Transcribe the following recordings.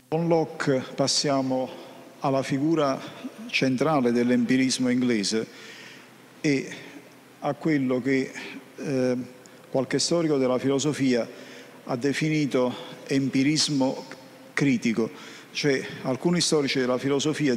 Con Locke passiamo alla figura centrale dell'empirismo inglese e a quello che qualche storico della filosofia ha definito empirismo critico, cioè alcuni storici della filosofia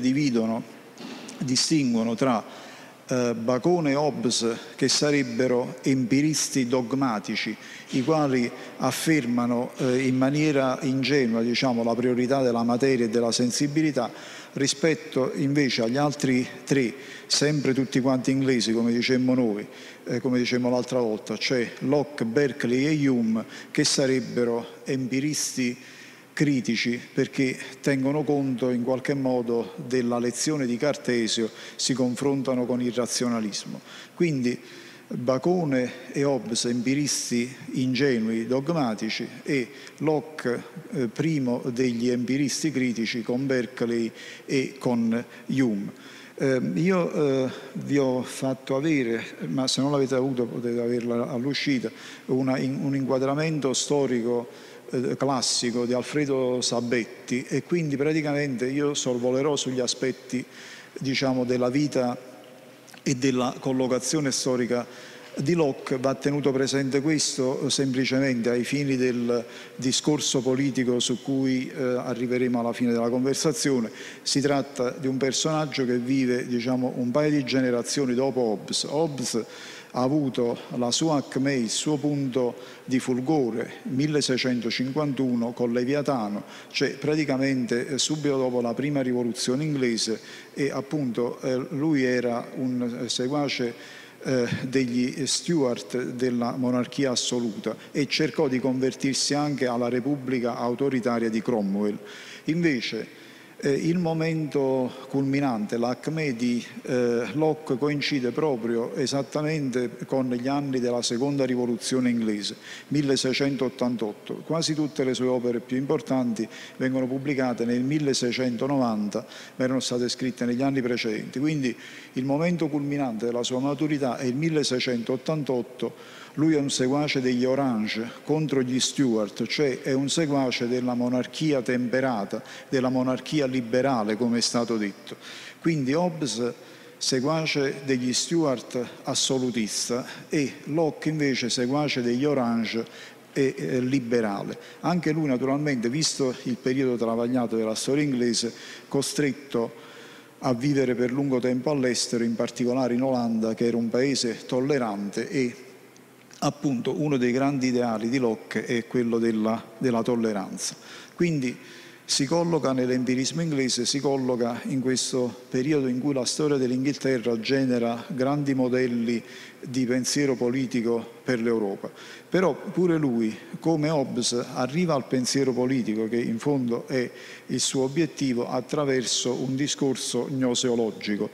distinguono tra Bacone e Hobbes, che sarebbero empiristi dogmatici, i quali affermano in maniera ingenua, diciamo, la priorità della materia e della sensibilità, rispetto invece agli altri tre, sempre tutti quanti inglesi, come dicemmo noi, come dicemmo l'altra volta, cioè Locke, Berkeley e Hume, che sarebbero empiristi critici perché tengono conto in qualche modo della lezione di Cartesio, si confrontano con il razionalismo. Quindi Bacone e Hobbes empiristi ingenui, dogmatici, e Locke primo degli empiristi critici con Berkeley e con Hume. Io vi ho fatto avere, ma se non l'avete avuto potete averla all'uscita, un inquadramento storico classico di Alfredo Sabetti, e quindi praticamente io sorvolerò sugli aspetti, diciamo, della vita e della collocazione storica di Locke. Va tenuto presente questo semplicemente ai fini del discorso politico su cui arriveremo alla fine della conversazione. Si tratta di un personaggio che vive, diciamo, un paio di generazioni dopo Hobbes. Hobbes ha avuto la sua acme, il suo punto di fulgore 1651 con Leviatano, cioè praticamente subito dopo la prima rivoluzione inglese, e appunto lui era un seguace degli Stuart della monarchia assoluta e cercò di convertirsi anche alla repubblica autoritaria di Cromwell. Invece il momento culminante, l'acme di Locke, coincide proprio esattamente con gli anni della seconda rivoluzione inglese, 1688. Quasi tutte le sue opere più importanti vengono pubblicate nel 1690, ma erano state scritte negli anni precedenti. Quindi il momento culminante della sua maturità è il 1688. Lui è un seguace degli Orange contro gli Stuart, cioè è un seguace della monarchia temperata, della monarchia liberale, come è stato detto. Quindi Hobbes seguace degli Stuart assolutista e Locke invece seguace degli Orange e liberale. Anche lui naturalmente, visto il periodo travagliato della storia inglese, costretto a vivere per lungo tempo all'estero, in particolare in Olanda, che era un paese tollerante, e appunto uno dei grandi ideali di Locke è quello della tolleranza. Quindi si colloca nell'empirismo inglese, si colloca in questo periodo in cui la storia dell'Inghilterra genera grandi modelli di pensiero politico per l'Europa. Però pure lui, come Hobbes, arriva al pensiero politico, che in fondo è il suo obiettivo, attraverso un discorso gnoseologico.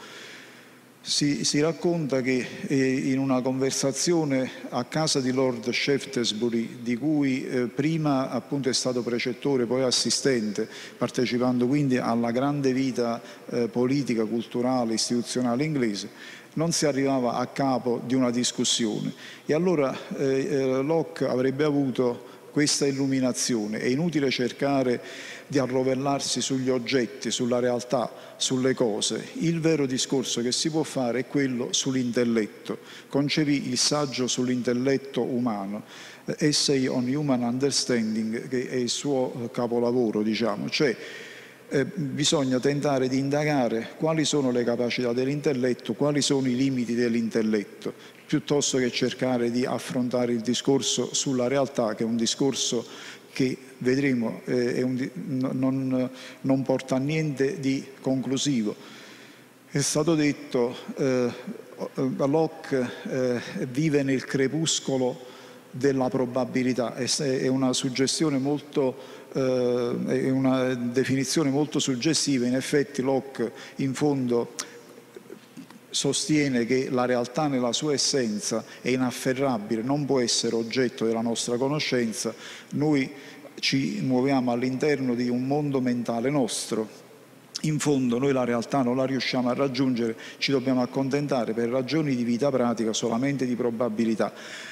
Si racconta che in una conversazione a casa di Lord Shaftesbury, di cui prima appunto è stato precettore, poi assistente, partecipando quindi alla grande vita politica, culturale, istituzionale inglese, non si arrivava a capo di una discussione. E allora Locke avrebbe avuto questa illuminazione: è inutile cercare di arrovellarsi sugli oggetti, sulla realtà, sulle cose. Il vero discorso che si può fare è quello sull'intelletto. Concepì il saggio sull'intelletto umano, Essay on Human Understanding, che è il suo capolavoro, diciamo. Cioè bisogna tentare di indagare quali sono le capacità dell'intelletto, quali sono i limiti dell'intelletto, piuttosto che cercare di affrontare il discorso sulla realtà, che è un discorso che vedremo non porta a niente di conclusivo. È stato detto Locke vive nel crepuscolo della probabilità, è una suggestione molto è una definizione molto suggestiva. In effetti Locke in fondo sostiene che la realtà nella sua essenza è inafferrabile, non può essere oggetto della nostra conoscenza. Noi ci muoviamo all'interno di un mondo mentale nostro. In fondo noi la realtà non la riusciamo a raggiungere, ci dobbiamo accontentare per ragioni di vita pratica solamente di probabilità.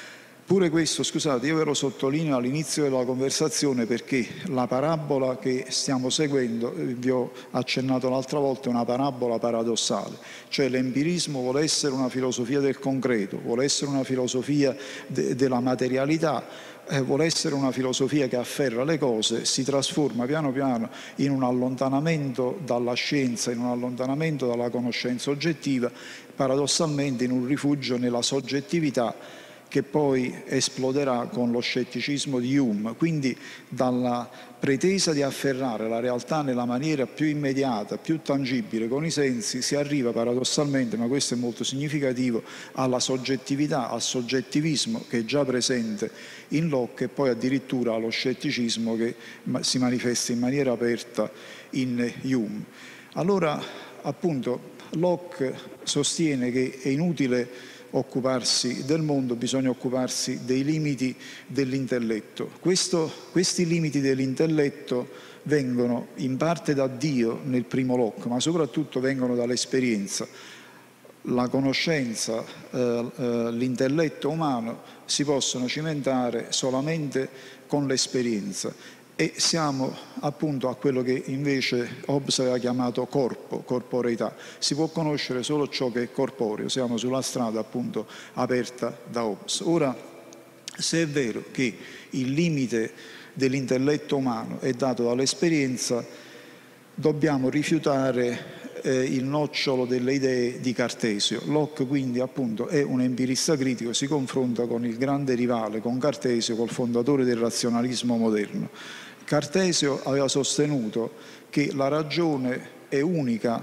Pure questo, scusate, io ve lo sottolineo all'inizio della conversazione perché la parabola che stiamo seguendo, vi ho accennato l'altra volta, è una parabola paradossale, cioè l'empirismo vuole essere una filosofia del concreto, vuole essere una filosofia della materialità, vuole essere una filosofia che afferra le cose, si trasforma piano piano in un allontanamento dalla scienza, in un allontanamento dalla conoscenza oggettiva, paradossalmente in un rifugio nella soggettività che poi esploderà con lo scetticismo di Hume. Quindi dalla pretesa di afferrare la realtà nella maniera più immediata, più tangibile con i sensi, si arriva paradossalmente, ma questo è molto significativo, alla soggettività, al soggettivismo che è già presente in Locke e poi addirittura allo scetticismo che si manifesta in maniera aperta in Hume. Allora, appunto, Locke sostiene che è inutile occuparsi del mondo, bisogna occuparsi dei limiti dell'intelletto. Questi limiti dell'intelletto vengono in parte da Dio nel primo Locke, ma soprattutto vengono dall'esperienza. La conoscenza, l'intelletto umano si possono cimentare solamente con l'esperienza. E siamo appunto a quello che invece Hobbes aveva chiamato corpo, corporeità. Si può conoscere solo ciò che è corporeo, siamo sulla strada appunto aperta da Hobbes. Ora, se è vero che il limite dell'intelletto umano è dato dall'esperienza, dobbiamo rifiutare il nocciolo delle idee di Cartesio. Locke quindi appunto è un empirista critico, si confronta con il grande rivale, con Cartesio, col fondatore del razionalismo moderno. Cartesio aveva sostenuto che la ragione è unica,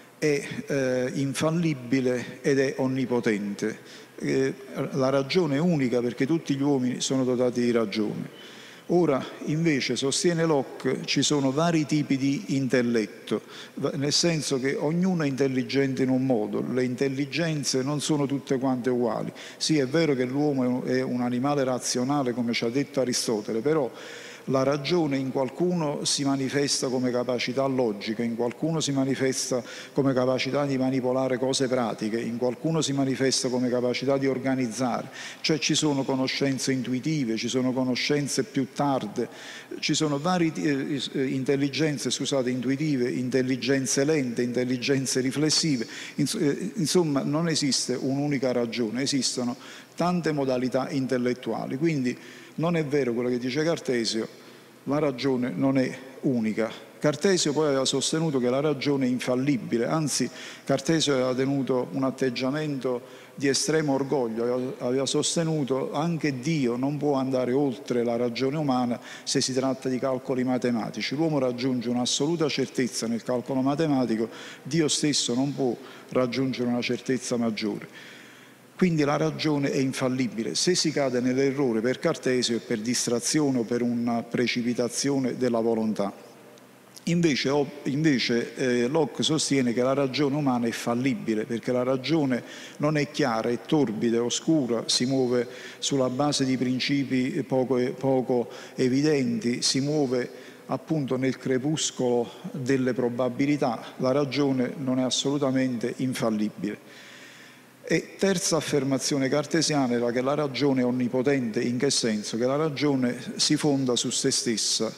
è infallibile ed è onnipotente. La ragione è unica perché tutti gli uomini sono dotati di ragione. Ora, invece, sostiene Locke, ci sono vari tipi di intelletto, nel senso che ognuno è intelligente in un modo, le intelligenze non sono tutte quante uguali. Sì, è vero che l'uomo è un animale razionale, come ci ha detto Aristotele, però la ragione in qualcuno si manifesta come capacità logica, in qualcuno si manifesta come capacità di manipolare cose pratiche, in qualcuno si manifesta come capacità di organizzare, cioè ci sono conoscenze intuitive, ci sono conoscenze più tarde, ci sono varie intelligenze, scusate, intuitive, intelligenze lente, intelligenze riflessive, insomma non esiste un'unica ragione, esistono tante modalità intellettuali, quindi non è vero quello che dice Cartesio, la ragione non è unica. Cartesio poi aveva sostenuto che la ragione è infallibile, anzi Cartesio aveva tenuto un atteggiamento di estremo orgoglio, aveva sostenuto anche Dio non può andare oltre la ragione umana se si tratta di calcoli matematici. L'uomo raggiunge un'assoluta certezza nel calcolo matematico, Dio stesso non può raggiungere una certezza maggiore. Quindi la ragione è infallibile. Se si cade nell'errore per Cartesio è per distrazione o per una precipitazione della volontà. Invece Locke sostiene che la ragione umana è fallibile perché la ragione non è chiara, è torbida, è oscura, si muove sulla base di principi poco evidenti, si muove appunto nel crepuscolo delle probabilità. La ragione non è assolutamente infallibile. E terza affermazione cartesiana era che la ragione è onnipotente. In che senso? Che la ragione si fonda su se stessa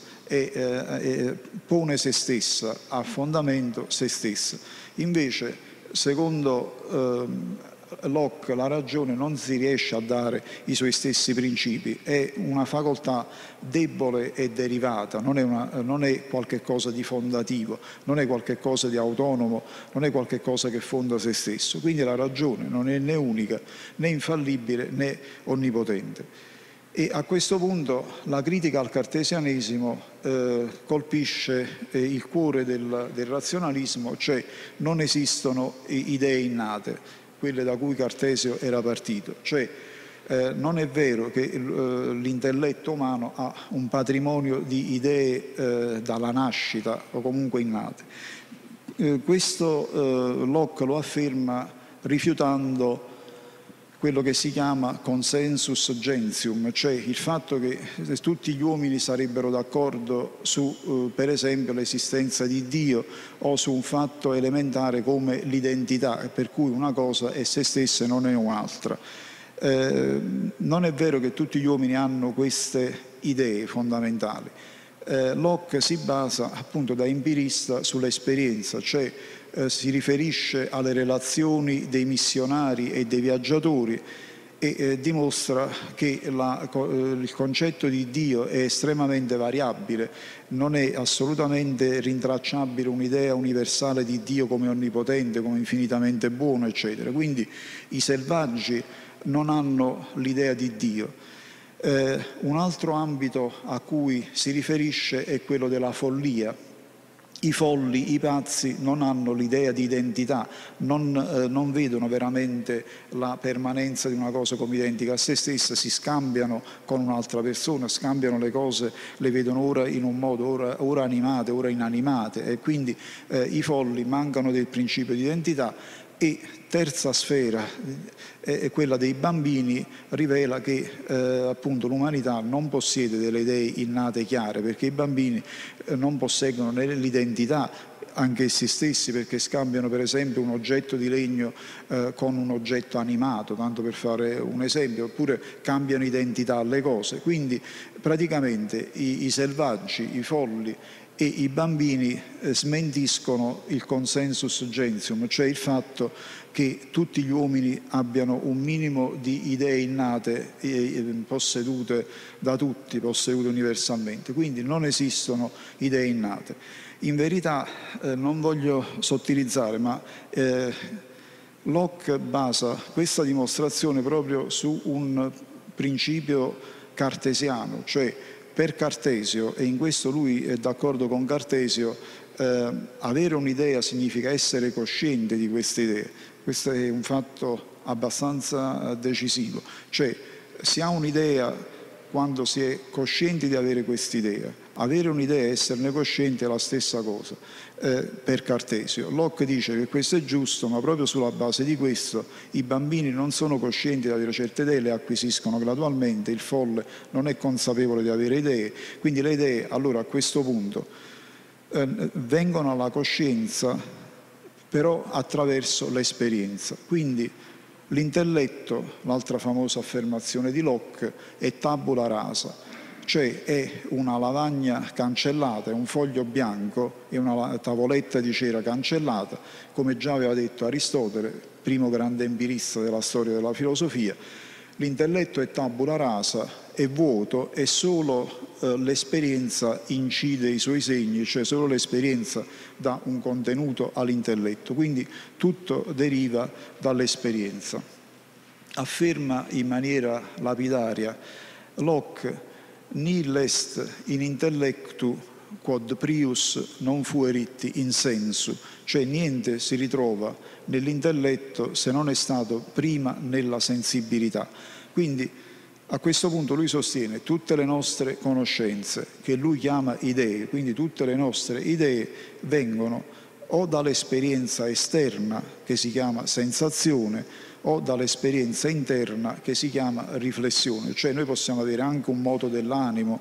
e pone se stessa, ha fondamento se stessa. Invece, secondo Locke, la ragione non si riesce a dare i suoi stessi principi, è una facoltà debole e derivata, non è qualche cosa di fondativo, non è qualche cosa di autonomo, non è qualche cosa che fonda se stesso. Quindi la ragione non è né unica, né infallibile, né onnipotente. E a questo punto la critica al cartesianesimo colpisce il cuore del razionalismo, cioè non esistono idee innate, quelle da cui Cartesio era partito, cioè non è vero che l'intelletto umano ha un patrimonio di idee dalla nascita o comunque innate. Questo Locke lo afferma rifiutando quello che si chiama consensus gentium, cioè il fatto che tutti gli uomini sarebbero d'accordo su, per esempio, l'esistenza di Dio o su un fatto elementare come l'identità, per cui una cosa è se stessa e non è un'altra. Non è vero che tutti gli uomini hanno queste idee fondamentali. Locke si basa appunto da empirista sull'esperienza, cioè si riferisce alle relazioni dei missionari e dei viaggiatori e dimostra che il concetto di Dio è estremamente variabile, non è assolutamente rintracciabile un'idea universale di Dio come onnipotente, come infinitamente buono, eccetera. Quindi i selvaggi non hanno l'idea di Dio. Un altro ambito a cui si riferisce è quello della follia. I folli, i pazzi non hanno l'idea di identità, non vedono veramente la permanenza di una cosa come identica a se stessa, si scambiano con un'altra persona, scambiano le cose, le vedono ora in un modo, ora animate, ora inanimate, e quindi i folli mancano del principio di identità. E terza sfera è quella dei bambini, rivela che appunto l'umanità non possiede delle idee innate chiare, perché i bambini non posseggono né l'identità anche essi stessi, perché scambiano per esempio un oggetto di legno con un oggetto animato, tanto per fare un esempio, oppure cambiano identità alle cose. Quindi praticamente i selvaggi, i folli e i bambini smentiscono il consensus gentium, cioè il fatto che tutti gli uomini abbiano un minimo di idee innate possedute da tutti, possedute universalmente. Quindi non esistono idee innate. In verità non voglio sottilizzare, ma Locke basa questa dimostrazione proprio su un principio cartesiano, cioè per Cartesio, e in questo lui è d'accordo con Cartesio, avere un'idea significa essere cosciente di queste idee. Questo è un fatto abbastanza decisivo, cioè si ha un'idea quando si è coscienti di avere quest'idea. Avere un'idea e esserne coscienti è la stessa cosa per Cartesio. Locke dice che questo è giusto, ma proprio sulla base di questo i bambini non sono coscienti di avere certe idee, le acquisiscono gradualmente, il folle non è consapevole di avere idee, quindi le idee allora a questo punto vengono alla coscienza però attraverso l'esperienza. Quindi l'intelletto, l'altra famosa affermazione di Locke, è tabula rasa, cioè è una lavagna cancellata, è un foglio bianco, è una tavoletta di cera cancellata, come già aveva detto Aristotele, primo grande empirista della storia della filosofia. L'intelletto è tabula rasa, è vuoto e solo l'esperienza incide i suoi segni, cioè solo l'esperienza dà un contenuto all'intelletto, quindi tutto deriva dall'esperienza. Afferma in maniera lapidaria Locke: nihil est in intellectu quod prius non fuerit in sensu, cioè niente si ritrova nell'intelletto se non è stato prima nella sensibilità. Quindi a questo punto lui sostiene tutte le nostre conoscenze, che lui chiama idee, quindi tutte le nostre idee vengono o dall'esperienza esterna, che si chiama sensazione, o dall'esperienza interna, che si chiama riflessione. Cioè noi possiamo avere anche un moto dell'animo,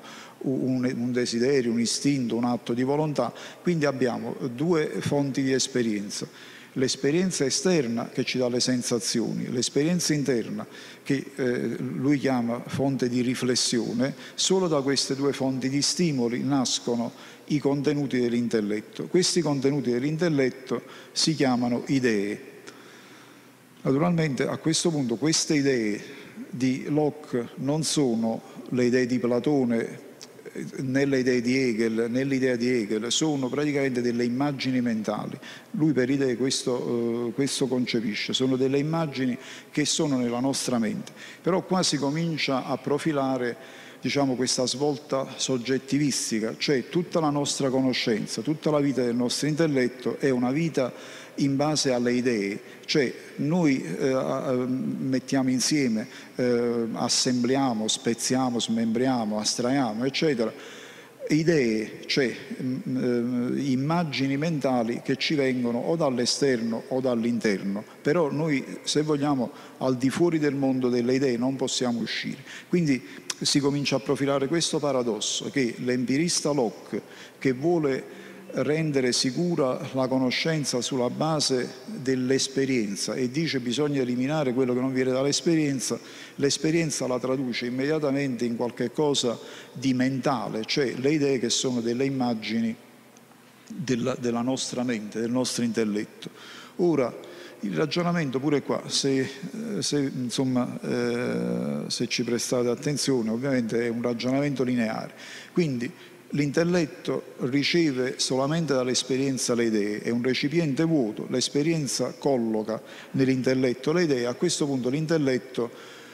un desiderio, un istinto, un atto di volontà, quindi abbiamo due fonti di esperienza. L'esperienza esterna che ci dà le sensazioni, l'esperienza interna che lui chiama fonte di riflessione. Solo da queste due fonti di stimoli nascono i contenuti dell'intelletto. Questi contenuti dell'intelletto si chiamano idee. Naturalmente a questo punto queste idee di Locke non sono le idee di Platone, né le idee di Hegel, né l'idea di Hegel, sono praticamente delle immagini mentali. Lui per idee questo concepisce, sono delle immagini che sono nella nostra mente. Però qua si comincia a profilare, diciamo, questa svolta soggettivistica, cioè tutta la nostra conoscenza, tutta la vita del nostro intelletto è una vita in base alle idee, cioè noi mettiamo insieme, assembliamo, spezziamo, smembriamo, astraiamo, eccetera, idee, cioè immagini mentali che ci vengono o dall'esterno o dall'interno, però noi, se vogliamo, al di fuori del mondo delle idee non possiamo uscire. Quindi si comincia a profilare questo paradosso che l'empirista Locke, che vuole rendere sicura la conoscenza sulla base dell'esperienza, e dice bisogna eliminare quello che non viene dall'esperienza. L'esperienza la traduce immediatamente in qualche cosa di mentale, cioè le idee che sono delle immagini della nostra mente, del nostro intelletto. Ora, il ragionamento pure qua, se ci prestate attenzione, ovviamente è un ragionamento lineare. Quindi l'intelletto riceve solamente dall'esperienza le idee, è un recipiente vuoto, l'esperienza colloca nell'intelletto le idee, a questo punto l'intelletto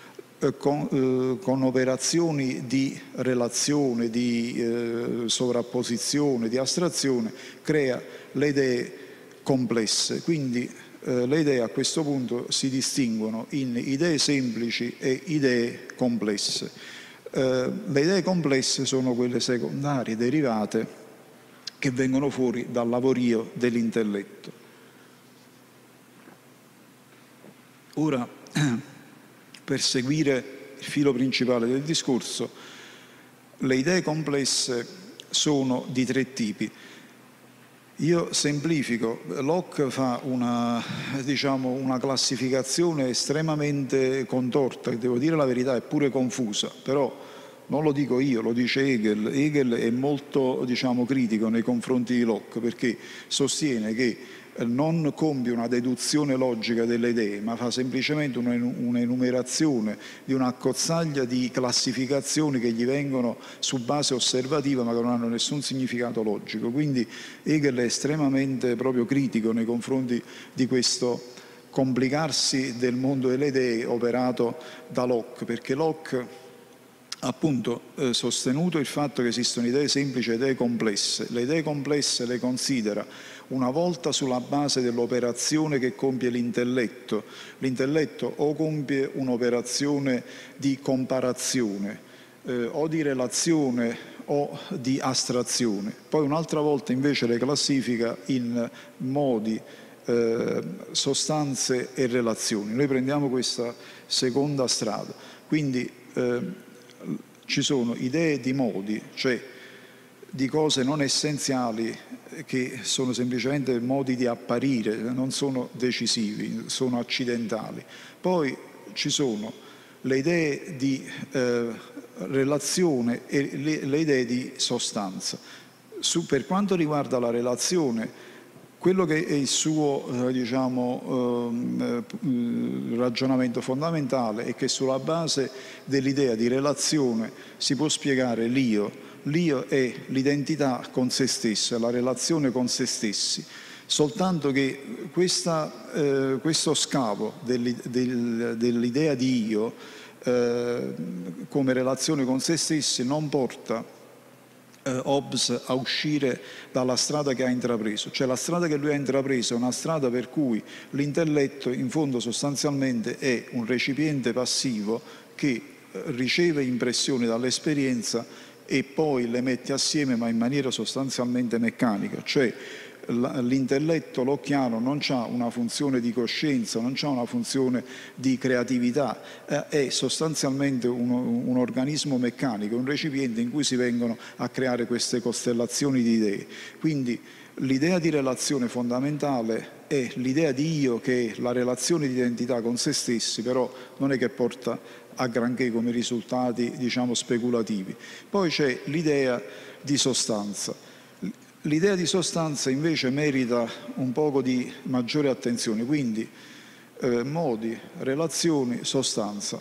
con operazioni di relazione, di sovrapposizione, di astrazione, crea le idee complesse. Quindi le idee a questo punto si distinguono in idee semplici e idee complesse. Le idee complesse sono quelle secondarie, derivate, che vengono fuori dal lavorio dell'intelletto. Ora, per seguire il filo principale del discorso, le idee complesse sono di tre tipi. Io semplifico, Locke fa una classificazione estremamente contorta, che devo dire la verità è pure confusa, però non lo dico io, lo dice Hegel. Hegel è molto critico nei confronti di Locke, perché sostiene che non compie una deduzione logica delle idee, ma fa semplicemente un'enumerazione di un'accozzaglia di classificazioni che gli vengono su base osservativa ma che non hanno nessun significato logico. Quindi Hegel è estremamente proprio critico nei confronti di questo complicarsi del mondo delle idee operato da Locke, perché Locke appunto sostenuto il fatto che esistono idee semplici e idee complesse. Le idee complesse le considera una volta sulla base dell'operazione che compie l'intelletto. L'intelletto o compie un'operazione di comparazione o di relazione o di astrazione. Poi un'altra volta invece le classifica in modi, sostanze e relazioni. Noi prendiamo questa seconda strada. Quindi ci sono idee di modi, cioè di cose non essenziali che sono semplicemente modi di apparire, non sono decisivi, sono accidentali. Poi ci sono le idee di relazione e le idee di sostanza. Per quanto riguarda la relazione, quello che è il suo ragionamento fondamentale è che sulla base dell'idea di relazione si può spiegare l'io. L'io è l'identità con se stesso, è la relazione con se stessi. Soltanto che questo scavo dell'idea di io come relazione con se stessi non porta Hobbes a uscire dalla strada che ha intrapreso. Cioè la strada che lui ha intrapreso è una strada per cui l'intelletto in fondo sostanzialmente è un recipiente passivo che riceve impressioni dall'esperienza e poi le mette assieme ma in maniera sostanzialmente meccanica. Cioè l'intelletto locchiano non ha una funzione di coscienza, non ha una funzione di creatività, è sostanzialmente un organismo meccanico, un recipiente in cui si vengono a creare queste costellazioni di idee. Quindi l'idea di relazione fondamentale è l'idea di io, che è la relazione di identità con se stessi, però non è che porta a granché come risultati speculativi. Poi c'è l'idea di sostanza. L'idea di sostanza invece merita un poco di maggiore attenzione, quindi modi, relazioni, sostanza.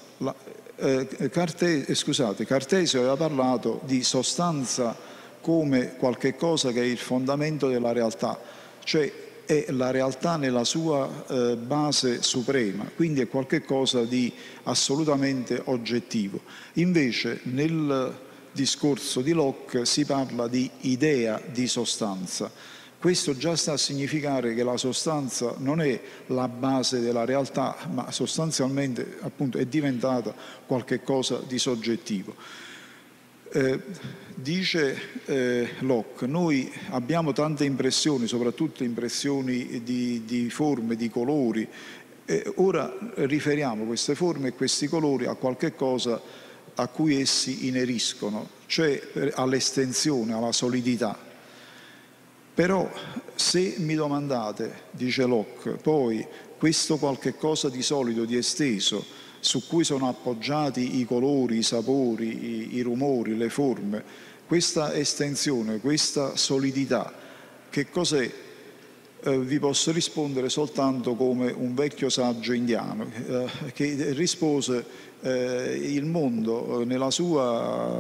Cartesio aveva parlato di sostanza come qualche cosa che è il fondamento della realtà, cioè è la realtà nella sua base suprema, quindi è qualche cosa di assolutamente oggettivo. Invece nel discorso di Locke si parla di idea di sostanza. Questo già sta a significare che la sostanza non è la base della realtà, ma sostanzialmente appunto è diventata qualche cosa di soggettivo. Dice Locke, noi abbiamo tante impressioni, soprattutto impressioni di forme, di colori, ora riferiamo queste forme e questi colori a qualche cosa a cui essi ineriscono, cioè all'estensione, alla solidità. Però se mi domandate, dice Locke, poi questo qualche cosa di solido, di esteso, su cui sono appoggiati i colori, i sapori, i rumori, le forme, questa estensione, questa solidità, che cos'è? Vi posso rispondere soltanto come un vecchio saggio indiano che rispose il mondo nella sua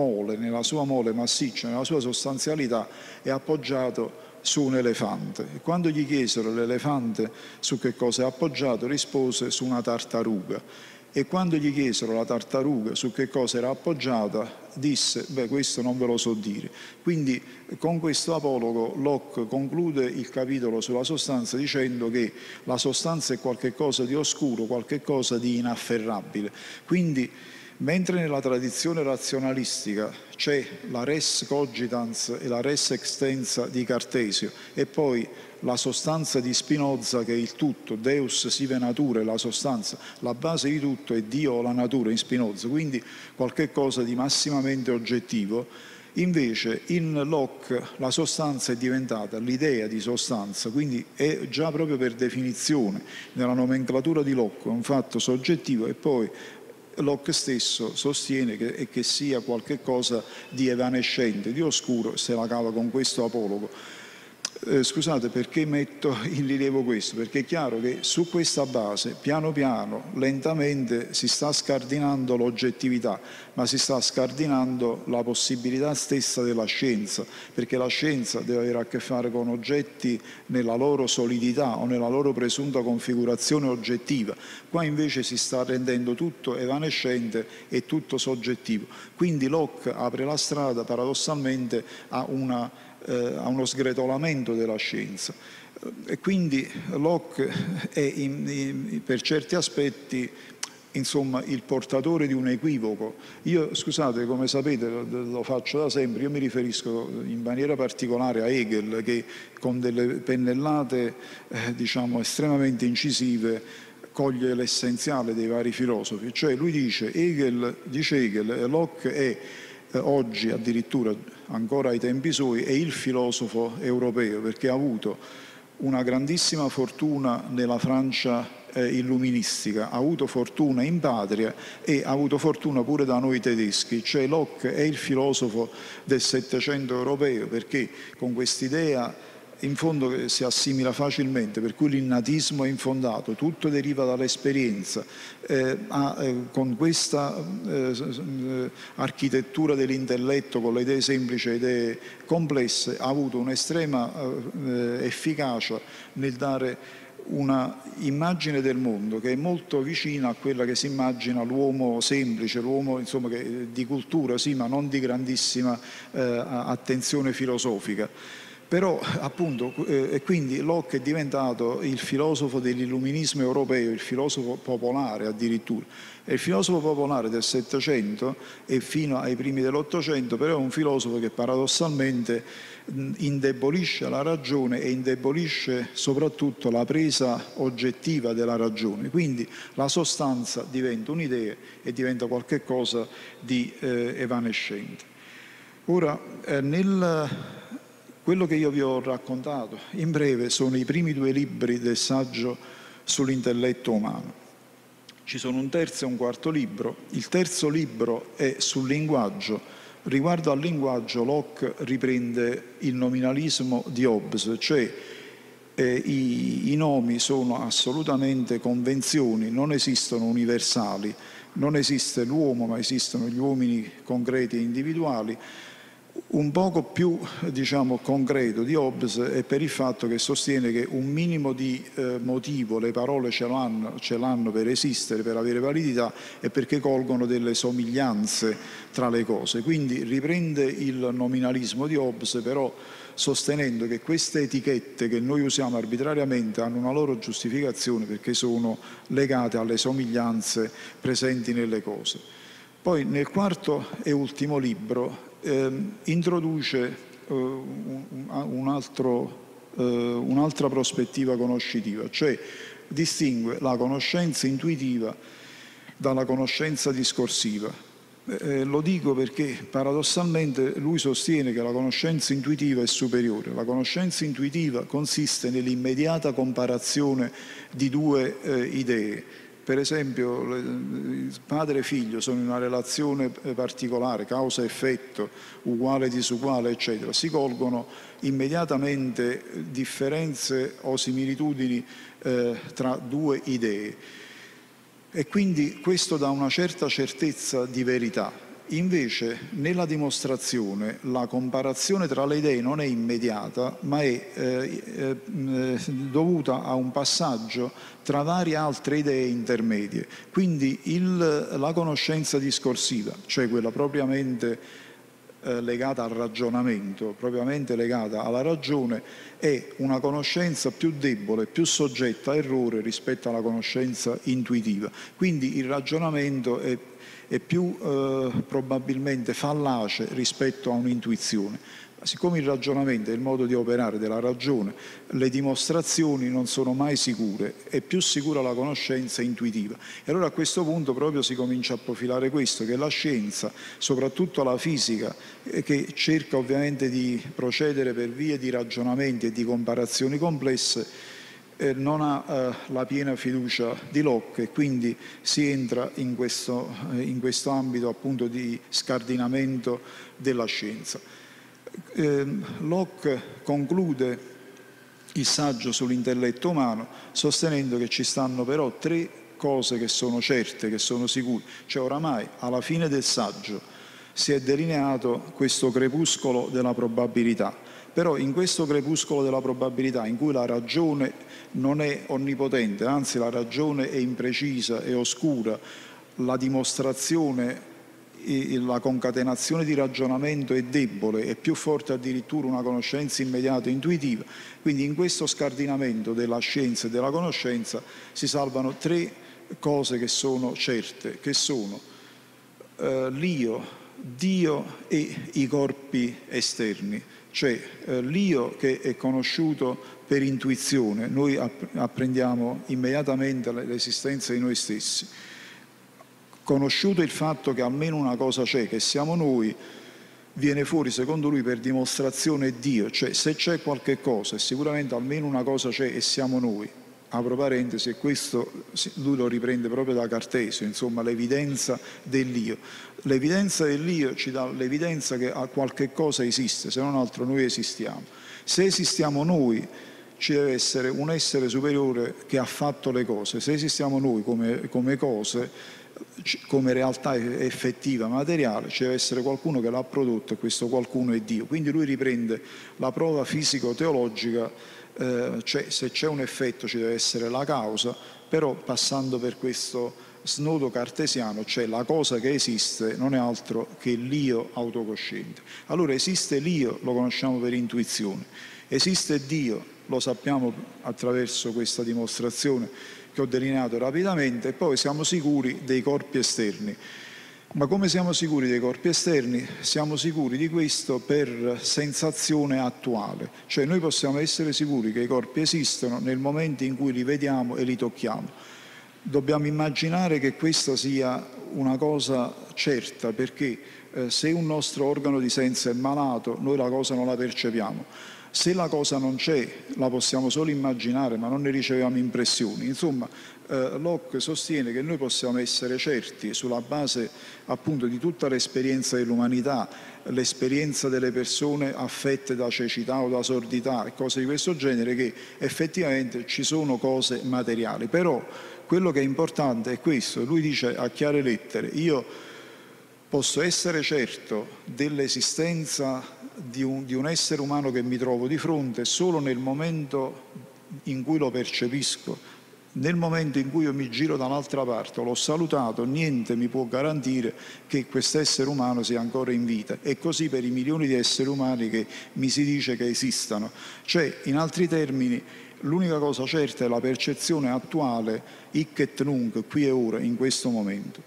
mole massiccia, nella sua sostanzialità è appoggiato su un elefante. E quando gli chiesero l'elefante su che cosa è appoggiato, rispose su una tartaruga. E quando gli chiesero la tartaruga su che cosa era appoggiata, disse, beh, questo non ve lo so dire. Quindi con questo apologo Locke conclude il capitolo sulla sostanza dicendo che la sostanza è qualcosa di oscuro, qualcosa di inafferrabile. Quindi mentre nella tradizione razionalistica c'è la res cogitans e la res extensa di Cartesio e poi la sostanza di Spinoza che è il tutto, Deus sive natura, la sostanza, la base di tutto è Dio o la natura in Spinoza, quindi qualche cosa di massimamente oggettivo. Invece in Locke la sostanza è diventata l'idea di sostanza, quindi è già proprio per definizione nella nomenclatura di Locke un fatto soggettivo e poi Locke stesso sostiene che sia qualche cosa di evanescente, di oscuro, se la cava con questo apologo. Scusate, perché metto in rilievo questo? Perché è chiaro che su questa base, piano piano, lentamente, si sta scardinando l'oggettività, ma si sta scardinando la possibilità stessa della scienza, perché la scienza deve avere a che fare con oggetti nella loro solidità o nella loro presunta configurazione oggettiva. Qua invece si sta rendendo tutto evanescente e tutto soggettivo. Quindi Locke apre la strada, paradossalmente, a uno sgretolamento della scienza. E quindi Locke è per certi aspetti insomma il portatore di un equivoco. Io, scusate, come sapete, lo faccio da sempre, io mi riferisco in maniera particolare a Hegel che con delle pennellate diciamo estremamente incisive coglie l'essenziale dei vari filosofi. Cioè lui dice Hegel, Locke è oggi addirittura ancora ai tempi suoi è il filosofo europeo perché ha avuto una grandissima fortuna nella Francia illuministica, ha avuto fortuna in patria e ha avuto fortuna pure da noi tedeschi, cioè Locke è il filosofo del Settecento europeo perché con quest'idea in fondo si assimila facilmente, per cui l'innatismo è infondato, tutto deriva dall'esperienza. Con questa architettura dell'intelletto, con le idee semplici e idee complesse, ha avuto un'estrema efficacia nel dare una immagine del mondo che è molto vicina a quella che si immagina l'uomo semplice, l'uomo insomma di cultura sì, ma non di grandissima attenzione filosofica. Però appunto, e quindi Locke è diventato il filosofo dell'illuminismo europeo, il filosofo popolare addirittura. E il filosofo popolare del Settecento e fino ai primi dell'Ottocento però è un filosofo che paradossalmente indebolisce la ragione e indebolisce soprattutto la presa oggettiva della ragione. Quindi la sostanza diventa un'idea e diventa qualcosa di evanescente. Ora, quello che io vi ho raccontato in breve sono i primi due libri del saggio sull'intelletto umano. Ci sono un terzo e un quarto libro. Il terzo libro è sul linguaggio. Riguardo al linguaggio, Locke riprende il nominalismo di Hobbes, cioè i nomi sono assolutamente convenzioni, non esistono universali, non esiste l'uomo, ma esistono gli uomini concreti e individuali. Un poco più diciamo, concreto di Hobbes è per il fatto che sostiene che un minimo di motivo le parole ce l'hanno per esistere, per avere validità e perché colgono delle somiglianze tra le cose. Quindi riprende il nominalismo di Hobbes però sostenendo che queste etichette che noi usiamo arbitrariamente hanno una loro giustificazione perché sono legate alle somiglianze presenti nelle cose. Poi nel quarto e ultimo libro introduce un'altra prospettiva conoscitiva, cioè distingue la conoscenza intuitiva dalla conoscenza discorsiva. Lo dico perché paradossalmente lui sostiene che la conoscenza intuitiva è superiore. La conoscenza intuitiva consiste nell'immediata comparazione di due idee. Per esempio, padre e figlio sono in una relazione particolare, causa-effetto, uguale, disuguale, eccetera. Si colgono immediatamente differenze o similitudini tra due idee. E quindi questo dà una certa certezza di verità. Invece nella dimostrazione la comparazione tra le idee non è immediata, ma è dovuta a un passaggio tra varie altre idee intermedie. Quindi la conoscenza discorsiva, cioè quella propriamente legata al ragionamento, propriamente legata alla ragione, è una conoscenza più debole, più soggetta a errore rispetto alla conoscenza intuitiva. Quindi il ragionamento è più probabilmente fallace rispetto a un'intuizione. Siccome il ragionamento è il modo di operare della ragione, le dimostrazioni non sono mai sicure, è più sicura la conoscenza intuitiva. E allora a questo punto proprio si comincia a profilare questo, che la scienza, soprattutto la fisica, che cerca ovviamente di procedere per vie di ragionamenti e di comparazioni complesse, non ha la piena fiducia di Locke e quindi si entra in questo ambito appunto di scardinamento della scienza. Locke conclude il saggio sull'intelletto umano sostenendo che ci stanno però tre cose che sono certe, che sono sicure. Cioè oramai alla fine del saggio si è delineato questo crepuscolo della probabilità, però in questo crepuscolo della probabilità in cui la ragione non è onnipotente, anzi la ragione è imprecisa, è oscura, la dimostrazione e la concatenazione di ragionamento è debole, è più forte addirittura una conoscenza immediata e intuitiva. Quindi in questo scardinamento della scienza e della conoscenza si salvano tre cose che sono certe, che sono l'io, Dio e i corpi esterni. Cioè l'io che è conosciuto per intuizione, noi apprendiamo immediatamente l'esistenza di noi stessi. Conosciuto il fatto che almeno una cosa c'è, che siamo noi, viene fuori secondo lui per dimostrazione Dio, cioè se c'è qualche cosa, sicuramente almeno una cosa c'è e siamo noi. Apro parentesi, e questo lui lo riprende proprio da Cartesio, insomma l'evidenza dell'io. L'evidenza dell'io ci dà l'evidenza che a qualche cosa esiste, se non altro noi esistiamo. Se esistiamo noi, ci deve essere un essere superiore che ha fatto le cose. Se esistiamo noi come cose, come realtà effettiva, materiale, ci deve essere qualcuno che l'ha prodotto e questo qualcuno è Dio. Quindi lui riprende la prova fisico-teologica, cioè se c'è un effetto ci deve essere la causa, però passando per questo snodo cartesiano, cioè la cosa che esiste non è altro che l'io autocosciente. Allora esiste l'io, lo conosciamo per intuizione, esiste Dio, lo sappiamo attraverso questa dimostrazione che ho delineato rapidamente, e poi siamo sicuri dei corpi esterni. Ma come siamo sicuri dei corpi esterni? Siamo sicuri di questo per sensazione attuale, cioè noi possiamo essere sicuri che i corpi esistono nel momento in cui li vediamo e li tocchiamo. Dobbiamo immaginare che questa sia una cosa certa, perché se un nostro organo di senso è malato, noi la cosa non la percepiamo. Se la cosa non c'è, la possiamo solo immaginare, ma non ne riceviamo impressioni. Insomma, Locke sostiene che noi possiamo essere certi, sulla base appunto di tutta l'esperienza dell'umanità, l'esperienza delle persone affette da cecità o da sordità e cose di questo genere, che effettivamente ci sono cose materiali. Però quello che è importante è questo, lui dice a chiare lettere: io posso essere certo dell'esistenza di un essere umano che mi trovo di fronte solo nel momento in cui lo percepisco. Nel momento in cui io mi giro dall'altra parte, l'ho salutato, niente mi può garantire che quest'essere umano sia ancora in vita. E così per i milioni di esseri umani che mi si dice che esistano. Cioè, in altri termini, l'unica cosa certa è la percezione attuale, hic et nunc, qui e ora, in questo momento.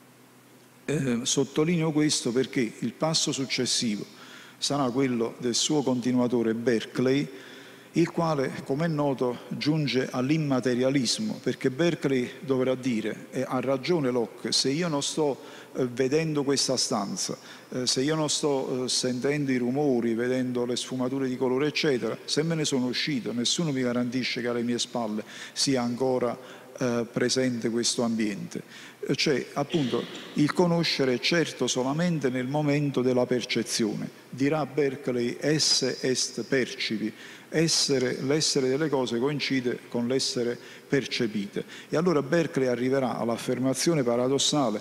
Sottolineo questo perché il passo successivo sarà quello del suo continuatore Berkeley, il quale, come è noto, giunge all'immaterialismo, perché Berkeley dovrà dire, e ha ragione Locke, se io non sto vedendo questa stanza, se io non sto sentendo i rumori, vedendo le sfumature di colore, eccetera, se me ne sono uscito, nessuno mi garantisce che alle mie spalle sia ancora presente questo ambiente. Cioè, appunto, il conoscere è certo solamente nel momento della percezione. Dirà Berkeley, esse est percipi, l'essere delle cose coincide con l'essere percepite. E allora Berkeley arriverà all'affermazione paradossale: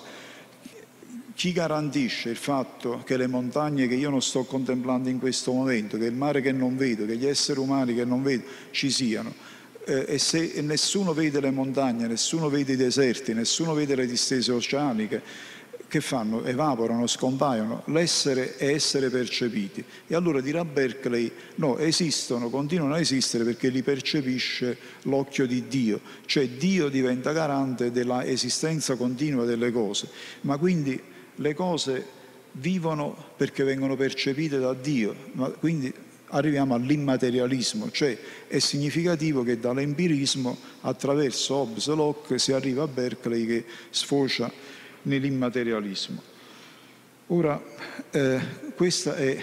chi garantisce il fatto che le montagne che io non sto contemplando in questo momento, che il mare che non vedo, che gli esseri umani che non vedo ci siano? E se nessuno vede le montagne, nessuno vede i deserti, nessuno vede le distese oceaniche, che fanno? Evaporano, scompaiono. L'essere è essere percepiti. E allora dirà Berkeley, no, esistono, continuano a esistere perché li percepisce l'occhio di Dio. Cioè Dio diventa garante della esistenza continua delle cose. Ma quindi le cose vivono perché vengono percepite da Dio. Quindi arriviamo all'immaterialismo, cioè è significativo che dall'empirismo attraverso Hobbes e Locke si arriva a Berkeley che sfocia nell'immaterialismo. Ora, questa è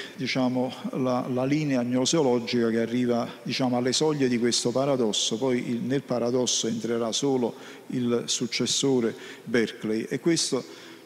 la linea gnoseologica che arriva alle soglie di questo paradosso, poi nel paradosso entrerà solo il successore Berkeley e questo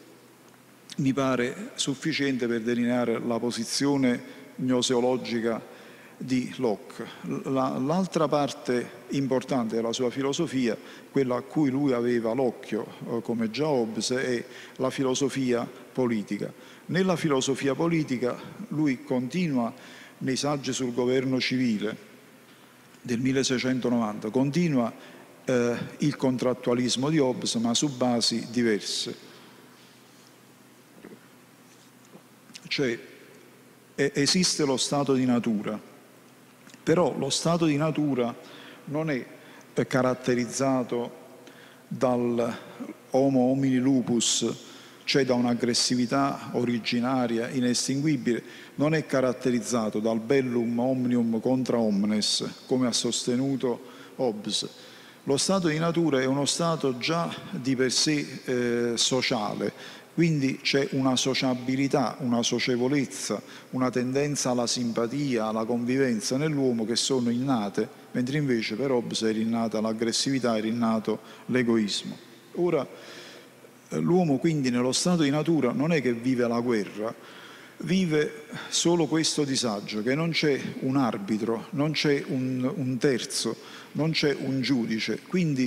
mi pare sufficiente per delineare la posizione gnoseologica di Locke. L'altra parte importante della sua filosofia, quella a cui lui aveva l'occhio, come già Hobbes, è la filosofia politica. Nella filosofia politica lui continua nei saggi sul governo civile del 1690, continua il contrattualismo di Hobbes, ma su basi diverse. Cioè esiste lo stato di natura, però lo stato di natura non è caratterizzato dal homo homini lupus, cioè da un'aggressività originaria, inestinguibile, non è caratterizzato dal bellum omnium contra omnes, come ha sostenuto Hobbes. Lo stato di natura è uno stato già di per sé sociale, quindi c'è una sociabilità, una socievolezza, una tendenza alla simpatia, alla convivenza nell'uomo che sono innate, mentre invece per Hobbes è innata l'aggressività, è innato l'egoismo. Ora, l'uomo quindi nello stato di natura non è che vive la guerra, vive solo questo disagio, che non c'è un arbitro, non c'è un terzo, non c'è un giudice, quindi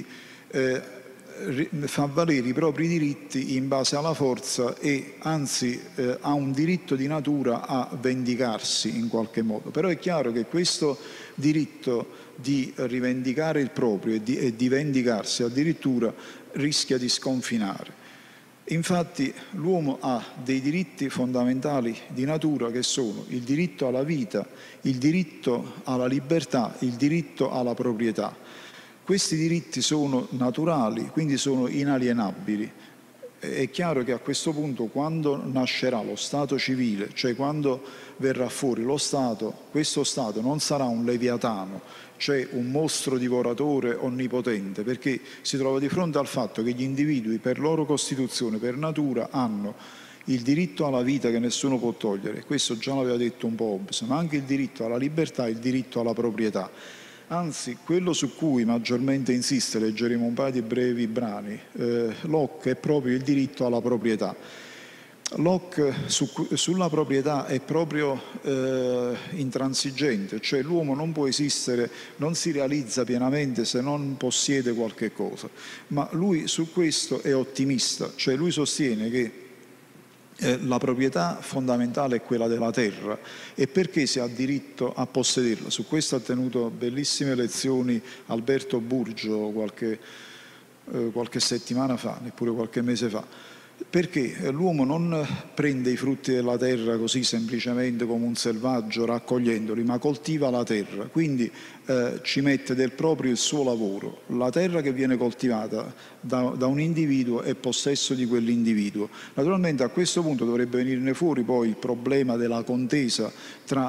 fa valere i propri diritti in base alla forza e anzi ha un diritto di natura a vendicarsi in qualche modo. Però è chiaro che questo diritto di rivendicare il proprio e di vendicarsi addirittura rischia di sconfinare. Infatti l'uomo ha dei diritti fondamentali di natura che sono il diritto alla vita, il diritto alla libertà, il diritto alla proprietà. Questi diritti sono naturali, quindi sono inalienabili. È chiaro che a questo punto, quando nascerà lo Stato civile, cioè quando verrà fuori lo Stato, questo Stato non sarà un leviatano, cioè un mostro divoratore onnipotente, perché si trova di fronte al fatto che gli individui, per loro costituzione, per natura, hanno il diritto alla vita che nessuno può togliere, questo già l'aveva detto un po' Hobbes, ma anche il diritto alla libertà e il diritto alla proprietà. Anzi, quello su cui maggiormente insiste, leggeremo un paio di brevi brani, Locke, è proprio il diritto alla proprietà. Locke sulla proprietà è proprio intransigente, cioè l'uomo non può esistere, non si realizza pienamente se non possiede qualche cosa, ma lui su questo è ottimista, cioè lui sostiene che la proprietà fondamentale è quella della terra e perché si ha diritto a possederla. Su questo ha tenuto bellissime lezioni Alberto Burgio qualche settimana fa, neppure qualche mese fa, perché l'uomo non prende i frutti della terra così semplicemente come un selvaggio raccogliendoli, ma coltiva la terra, quindi ci mette del proprio il suo lavoro. La terra che viene coltivata da un individuo è possesso di quell'individuo. Naturalmente a questo punto dovrebbe venirne fuori poi il problema della contesa tra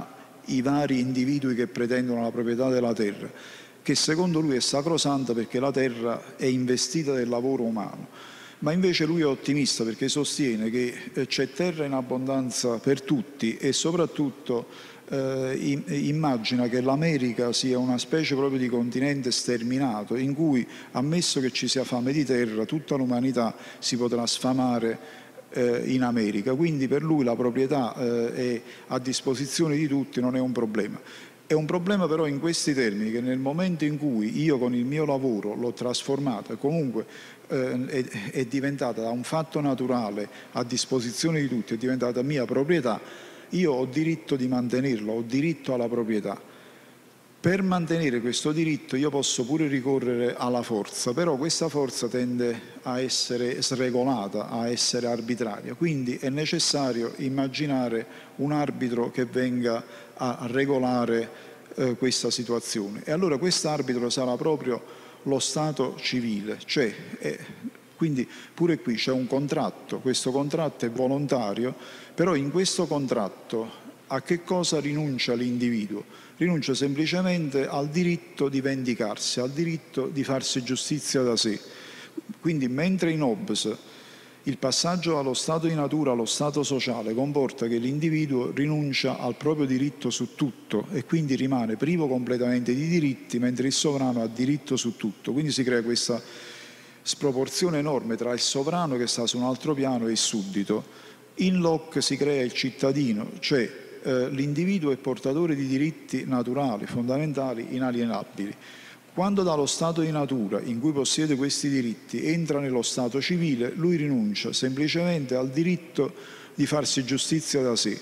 i vari individui che pretendono la proprietà della terra, che secondo lui è sacrosanta perché la terra è investita del lavoro umano. Ma invece lui è ottimista perché sostiene che c'è terra in abbondanza per tutti e soprattutto immagina che l'America sia una specie proprio di continente sterminato in cui, ammesso che ci sia fame di terra, tutta l'umanità si potrà sfamare in America. Quindi per lui la proprietà è a disposizione di tutti, non è un problema. È un problema però in questi termini, che nel momento in cui io con il mio lavoro l'ho trasformata e comunque è diventata da un fatto naturale a disposizione di tutti, è diventata mia proprietà, io ho diritto di mantenerla, ho diritto alla proprietà. Per mantenere questo diritto io posso pure ricorrere alla forza, però questa forza tende a essere sregolata, a essere arbitraria, quindi è necessario immaginare un arbitro che venga a regolare questa situazione. E allora quest'arbitro sarà proprio lo Stato civile, cioè quindi pure qui c'è un contratto, questo contratto è volontario, però in questo contratto a che cosa rinuncia l'individuo? Rinuncia semplicemente al diritto di vendicarsi, al diritto di farsi giustizia da sé. Quindi mentre in Hobbes il passaggio dallo stato di natura allo stato sociale comporta che l'individuo rinuncia al proprio diritto su tutto e quindi rimane privo completamente di diritti, mentre il sovrano ha diritto su tutto. Quindi si crea questa sproporzione enorme tra il sovrano che sta su un altro piano e il suddito. In Locke si crea il cittadino, cioè l'individuo è portatore di diritti naturali, fondamentali, inalienabili. Quando dallo stato di natura, in cui possiede questi diritti, entra nello stato civile, lui rinuncia semplicemente al diritto di farsi giustizia da sé.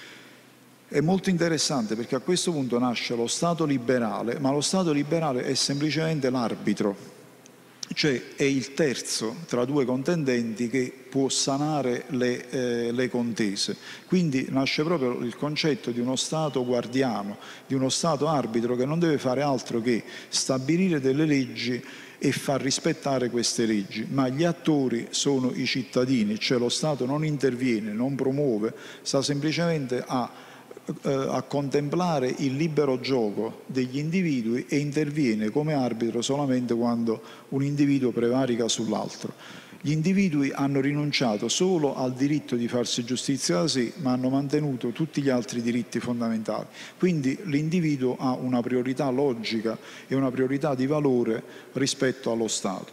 È molto interessante perché a questo punto nasce lo Stato liberale, ma lo Stato liberale è semplicemente l'arbitro, cioè è il terzo tra due contendenti che può sanare le contese. Quindi nasce proprio il concetto di uno Stato guardiano, di uno Stato arbitro che non deve fare altro che stabilire delle leggi e far rispettare queste leggi, ma gli attori sono i cittadini, cioè lo Stato non interviene, non promuove, sta semplicemente a contemplare il libero gioco degli individui e interviene come arbitro solamente quando un individuo prevarica sull'altro. Gli individui hanno rinunciato solo al diritto di farsi giustizia da sé, ma hanno mantenuto tutti gli altri diritti fondamentali. Quindi l'individuo ha una priorità logica e una priorità di valore rispetto allo Stato.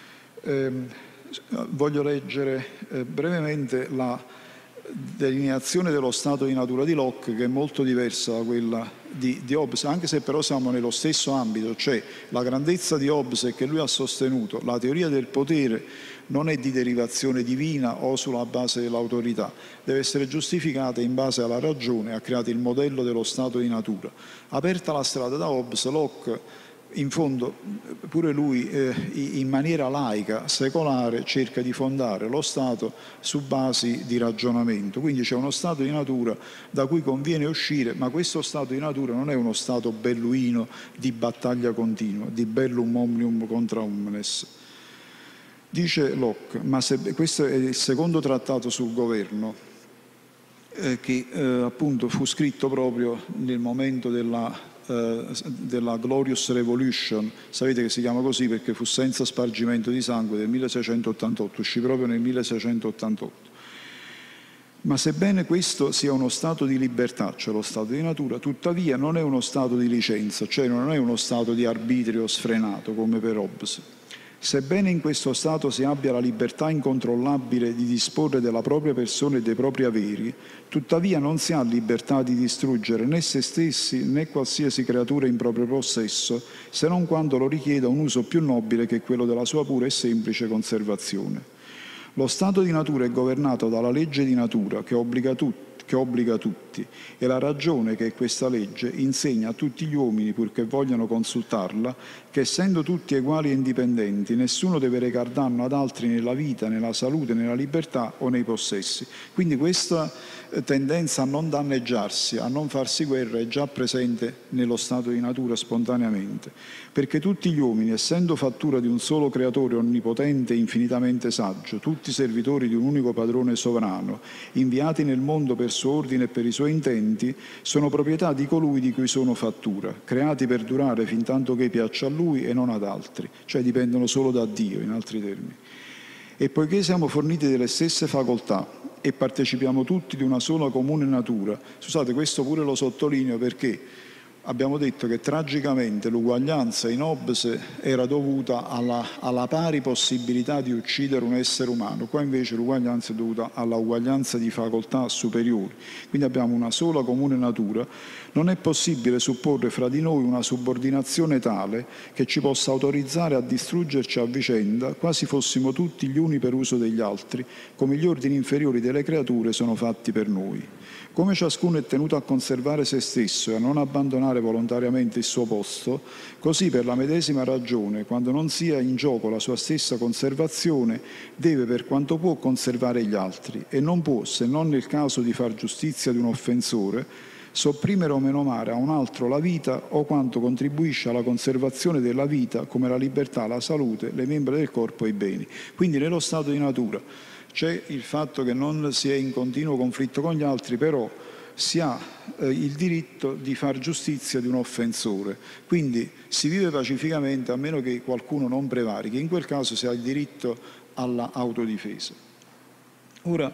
Voglio leggere brevemente la delineazione dello stato di natura di Locke, che è molto diversa da quella di Hobbes, anche se però siamo nello stesso ambito, cioè la grandezza di Hobbes è che lui ha sostenuto la teoria del potere non è di derivazione divina o sulla base dell'autorità, deve essere giustificata in base alla ragione, ha creato il modello dello stato di natura. Aperta la strada da Hobbes, Locke in fondo pure lui in maniera laica, secolare, cerca di fondare lo Stato su basi di ragionamento. Quindi c'è uno stato di natura da cui conviene uscire, ma questo stato di natura non è uno stato belluino di battaglia continua, di bellum omnium contra omnes. Dice Locke, ma questo è il secondo trattato sul governo, che appunto fu scritto proprio nel momento della Glorious Revolution, sapete che si chiama così perché fu senza spargimento di sangue, del 1688, uscì proprio nel 1688. Ma sebbene questo sia uno stato di libertà, cioè lo stato di natura, tuttavia non è uno stato di licenza, cioè non è uno stato di arbitrio sfrenato come per Hobbes. Sebbene in questo stato si abbia la libertà incontrollabile di disporre della propria persona e dei propri averi, tuttavia non si ha libertà di distruggere né se stessi né qualsiasi creatura in proprio possesso, se non quando lo richieda un uso più nobile che quello della sua pura e semplice conservazione. Lo stato di natura è governato dalla legge di natura che obbliga tutti, e la ragione che è questa legge insegna a tutti gli uomini, purché vogliano consultarla, che essendo tutti uguali e indipendenti, nessuno deve recar danno ad altri nella vita, nella salute, nella libertà o nei possessi. Quindi questa tendenza a non danneggiarsi, a non farsi guerra, è già presente nello stato di natura spontaneamente, perché tutti gli uomini, essendo fattura di un solo creatore onnipotente e infinitamente saggio, tutti servitori di un unico padrone sovrano, inviati nel mondo per suo ordine e per i suoi suoi intenti sono proprietà di colui di cui sono fattura, creati per durare fin tanto che piaccia a lui e non ad altri, cioè dipendono solo da Dio, in altri termini. E poiché siamo forniti delle stesse facoltà e partecipiamo tutti di una sola comune natura, scusate, questo pure lo sottolineo perché abbiamo detto che tragicamente l'uguaglianza in Hobbes era dovuta alla pari possibilità di uccidere un essere umano, qua invece l'uguaglianza è dovuta alla uguaglianza di facoltà superiori, quindi abbiamo una sola comune natura. Non è possibile supporre fra di noi una subordinazione tale che ci possa autorizzare a distruggerci a vicenda, quasi fossimo tutti gli uni per uso degli altri, come gli ordini inferiori delle creature sono fatti per noi. Come ciascuno è tenuto a conservare se stesso e a non abbandonare volontariamente il suo posto, così per la medesima ragione, quando non sia in gioco la sua stessa conservazione, deve per quanto può conservare gli altri e non può, se non nel caso di far giustizia di un offensore, sopprimere o menomare a un altro la vita o quanto contribuisce alla conservazione della vita come la libertà, la salute, le membra del corpo e i beni. Quindi nello stato di natura c'è il fatto che non si è in continuo conflitto con gli altri, però si ha il diritto di far giustizia di un offensore. Quindi si vive pacificamente a meno che qualcuno non prevarichi. In quel caso si ha il diritto alla autodifesa. Ora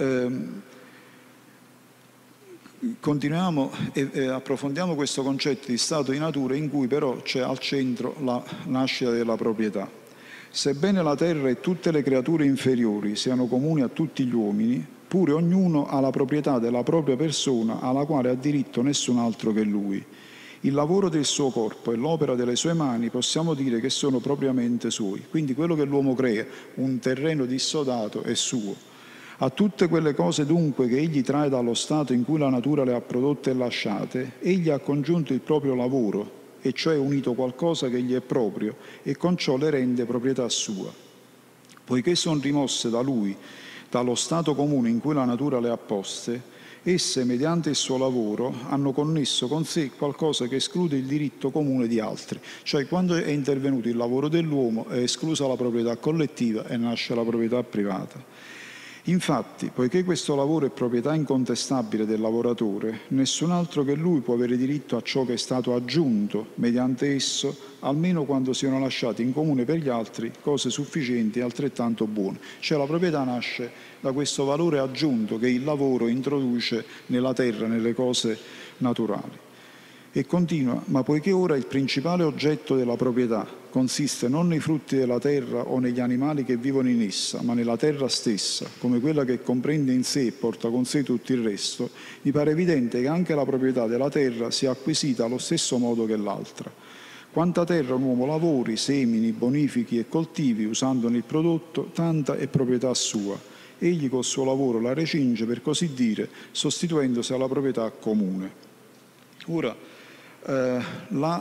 continuiamo e approfondiamo questo concetto di stato di natura in cui però c'è al centro la nascita della proprietà. Sebbene la terra e tutte le creature inferiori siano comuni a tutti gli uomini, pure ognuno ha la proprietà della propria persona alla quale ha diritto nessun altro che lui. Il lavoro del suo corpo e l'opera delle sue mani possiamo dire che sono propriamente suoi. Quindi quello che l'uomo crea, un terreno dissodato, è suo. A tutte quelle cose dunque che egli trae dallo stato in cui la natura le ha prodotte e lasciate, egli ha congiunto il proprio lavoro, e cioè unito qualcosa che gli è proprio e con ciò le rende proprietà sua. Poiché sono rimosse da lui, dallo stato comune in cui la natura le ha poste, esse, mediante il suo lavoro, hanno connesso con sé qualcosa che esclude il diritto comune di altri. Cioè, quando è intervenuto il lavoro dell'uomo, è esclusa la proprietà collettiva e nasce la proprietà privata. Infatti, poiché questo lavoro è proprietà incontestabile del lavoratore, nessun altro che lui può avere diritto a ciò che è stato aggiunto mediante esso, almeno quando siano lasciate in comune per gli altri cose sufficienti e altrettanto buone. Cioè la proprietà nasce da questo valore aggiunto che il lavoro introduce nella terra, nelle cose naturali. E continua, ma poiché ora il principale oggetto della proprietà consiste non nei frutti della terra o negli animali che vivono in essa, ma nella terra stessa, come quella che comprende in sé e porta con sé tutto il resto, mi pare evidente che anche la proprietà della terra sia acquisita allo stesso modo che l'altra. Quanta terra un uomo lavori, semini, bonifichi e coltivi, usandone il prodotto, tanta è proprietà sua. Egli col suo lavoro la recinge, per così dire, sostituendosi alla proprietà comune. Ora, la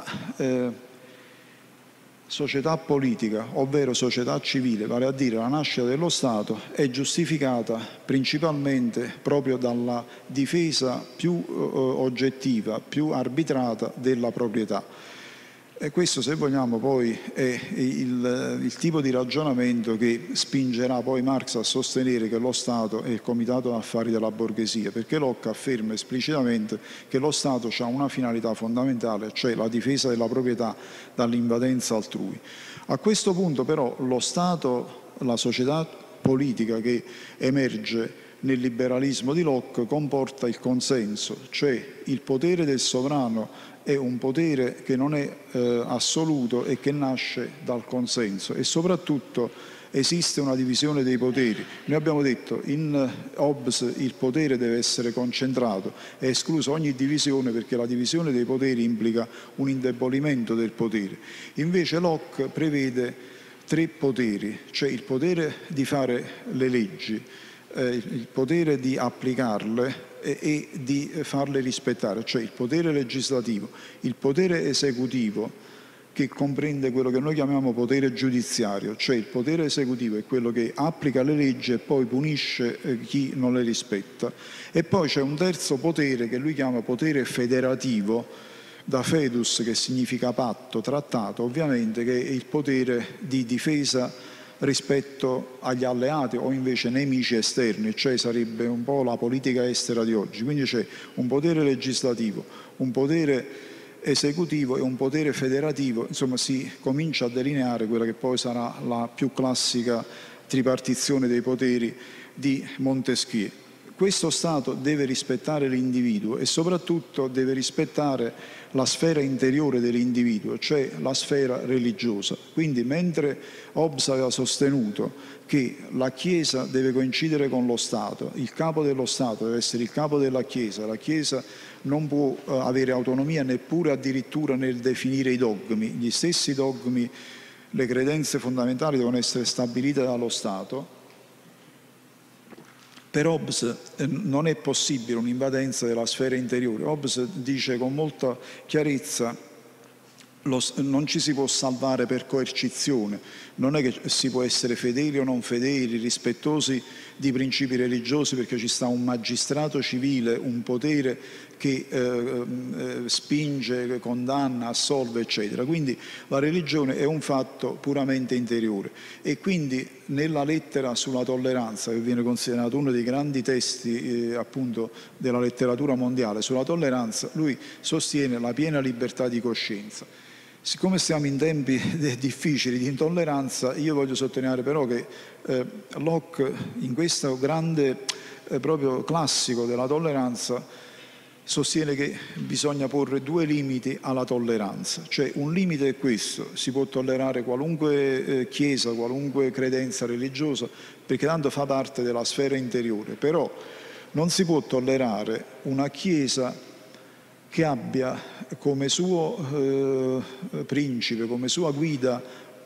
società politica, ovvero società civile, vale a dire la nascita dello Stato, è giustificata principalmente proprio dalla difesa più oggettiva, più arbitrata della proprietà. E questo, se vogliamo, poi è il tipo di ragionamento che spingerà poi Marx a sostenere che lo Stato è il comitato d'affari della borghesia, perché Locke afferma esplicitamente che lo Stato ha una finalità fondamentale, cioè la difesa della proprietà dall'invadenza altrui. A questo punto però lo Stato, la società politica che emerge nel liberalismo di Locke comporta il consenso, cioè il potere del sovrano è un potere che non è assoluto e che nasce dal consenso e soprattutto esiste una divisione dei poteri. Noi abbiamo detto in Hobbes il potere deve essere concentrato, è esclusa ogni divisione perché la divisione dei poteri implica un indebolimento del potere. Invece Locke prevede 3 poteri, cioè il potere di fare le leggi, il potere di applicarle e di farle rispettare, cioè il potere legislativo, il potere esecutivo che comprende quello che noi chiamiamo potere giudiziario, cioè il potere esecutivo è quello che applica le leggi e poi punisce chi non le rispetta. E poi c'è un terzo potere che lui chiama potere federativo, da fedus che significa patto, trattato ovviamente, che è il potere di difesa rispetto agli alleati o invece nemici esterni, cioè sarebbe un po' la politica estera di oggi. Quindi c'è un potere legislativo, un potere esecutivo e un potere federativo, insomma si comincia a delineare quella che poi sarà la più classica tripartizione dei poteri di Montesquieu. Questo Stato deve rispettare l'individuo e soprattutto deve rispettare la sfera interiore dell'individuo, cioè la sfera religiosa. Quindi mentre Hobbes aveva sostenuto che la Chiesa deve coincidere con lo Stato, il capo dello Stato deve essere il capo della Chiesa, la Chiesa non può avere autonomia neppure addirittura nel definire i dogmi, gli stessi dogmi, le credenze fondamentali devono essere stabilite dallo Stato. Per Hobbes non è possibile un'invadenza della sfera interiore. Hobbes dice con molta chiarezza non ci si può salvare per coercizione, non è che si può essere fedeli o non fedeli, rispettosi di principi religiosi perché ci sta un magistrato civile, un potere che spinge, condanna, assolve, eccetera. Quindi la religione è un fatto puramente interiore e quindi nella lettera sulla tolleranza, che viene considerato uno dei grandi testi appunto della letteratura mondiale sulla tolleranza, lui sostiene la piena libertà di coscienza. Siccome siamo in tempi difficili di intolleranza, io voglio sottolineare però che Locke in questo grande proprio classico della tolleranza sostiene che bisogna porre due limiti alla tolleranza, cioè un limite è questo: si può tollerare qualunque chiesa, qualunque credenza religiosa perché tanto fa parte della sfera interiore, però non si può tollerare una chiesa che abbia come suo principe, come sua guida